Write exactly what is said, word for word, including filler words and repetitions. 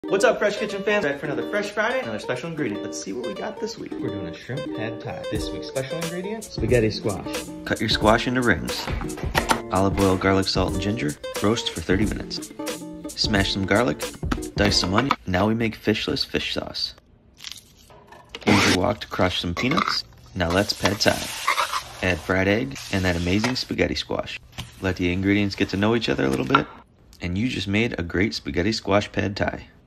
What's up, Fresh Kitchen fans? Back for another Fresh Friday, another special ingredient. Let's see what we got this week. We're doing a shrimp pad thai. This week's special ingredient, spaghetti squash. Cut your squash into rings. Olive oil, garlic, salt, and ginger. Roast for thirty minutes. Smash some garlic. Dice some onion. Now we make fishless fish sauce. Use your wok to crush some peanuts. Now let's pad thai. Add fried egg and that amazing spaghetti squash. Let the ingredients get to know each other a little bit, and you just made a great spaghetti squash pad thai.